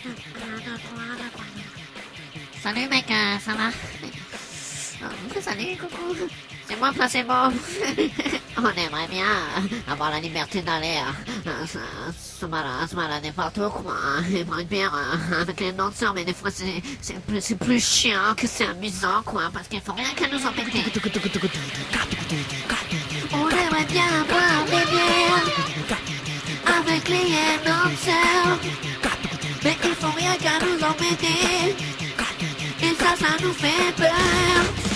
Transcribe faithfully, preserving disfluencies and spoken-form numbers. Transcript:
Salut mec, euh, ça va? Oh, salut, coucou. C'est moi Placebo. On aimerait bien euh, avoir la liberté d'aller euh, se, se, balader, se balader partout, quoi. Et boire une bière euh, avec les danseurs, mais des fois c'est c'est plus, c'est plus chiant que c'est amusant, quoi, parce qu'il faut rien qu'à nous embêter. On aimerait bien boire des bières avec les danseurs, mais il faut rien qu'à nous embêter. Et ça, ça nous fait peur.